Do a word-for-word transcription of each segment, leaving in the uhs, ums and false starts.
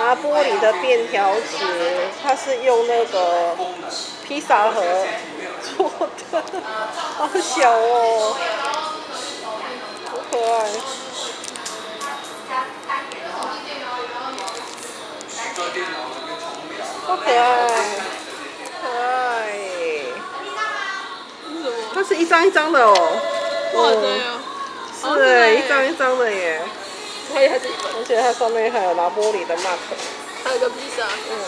拿玻璃的便条纸，它是用那个披萨盒做的，好小哦，好可爱。好可爱，可爱耶！它是一张一张的哦。 哇，对哦。 是哎，一张一张的耶。 可以还是一本？ 而且它上面还有拿玻璃的 mark。 还有个披萨。 嗯。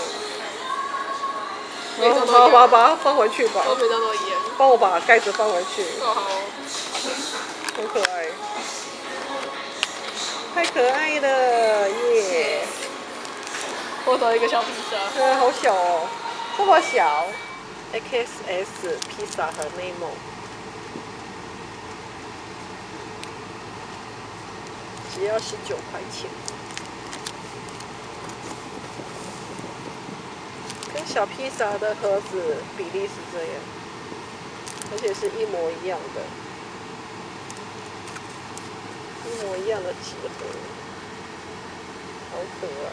然后好，把把它放回去吧。 都每张都一样。 帮我把盖子放回去。 哦好。 很可爱。太可爱了耶！ 我找一个小披萨。 对，好小哦，这么小。X S 披萨和内蒙，只要十九块钱，跟小披萨的盒子比例是这样，而且是一模一样的，一模一样的纸盒，好可爱。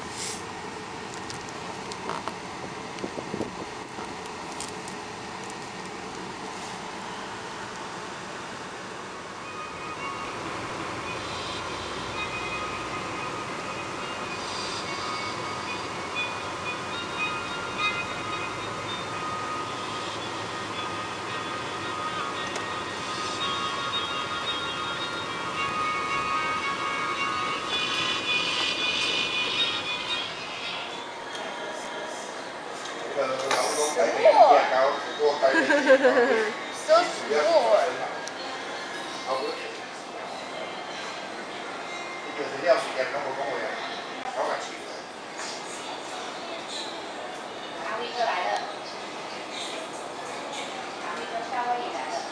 So small。 阿威哥来了，阿威哥夏威夷来了。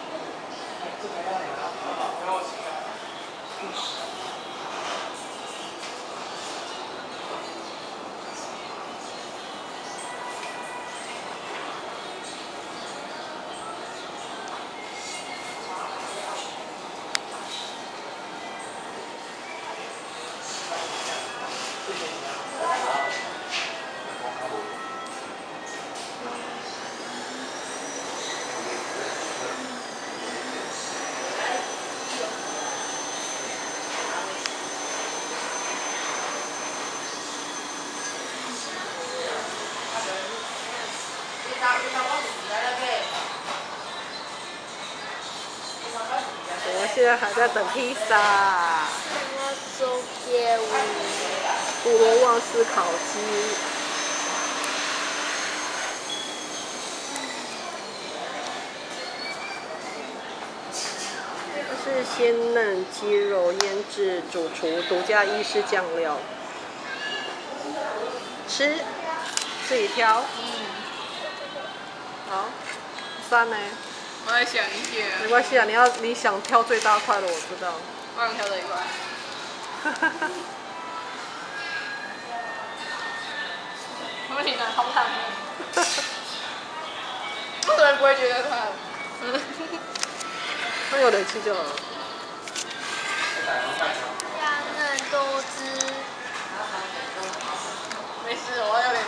我们现在还在等披萨。 我手给我。 普罗旺斯烤鸡。这是鲜嫩鸡肉腌制主厨独家意式酱料。吃，自己挑。 嗯。 好，酸呢？ 我再想一下。 没关系啊，你要你想挑最大块的，我知道。 我想挑这一块。我挺难好烫的。我可能不会觉得烫。 那有冷气就好了。 香嫩多汁。没事，我有点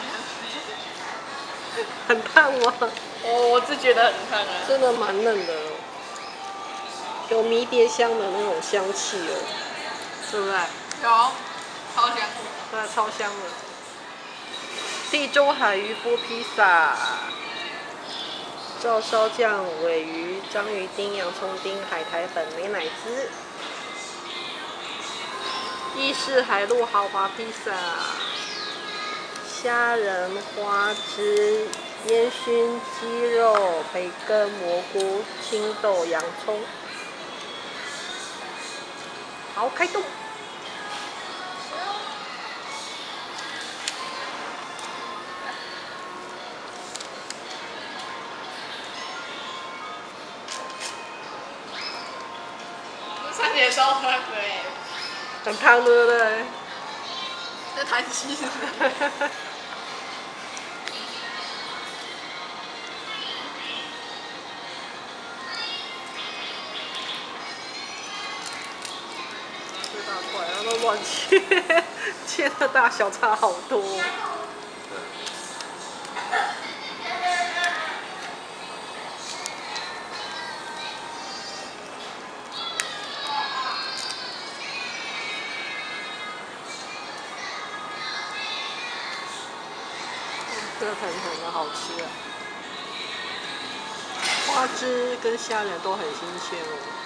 烫。 很烫吗？ 我我是觉得很烫啊。 真的蛮嫩的，有迷迭香的那种香气哦，对不对？ 有，超香。 对，超香的。地中海渔夫披萨，照烧酱、尾鱼、章鱼丁、洋葱丁、海苔粉、美乃滋。意式海陆豪华披萨，虾仁花枝。烟熏鸡肉、培根、蘑菇、青豆、洋葱。好，开动！ 三姐烧出来对。 很烫，对不对？ 这弹气。 知道的。 快，然后都乱切，切的大小差好多。这个腾腾的好吃啊！花枝跟虾仁都很新鲜哦。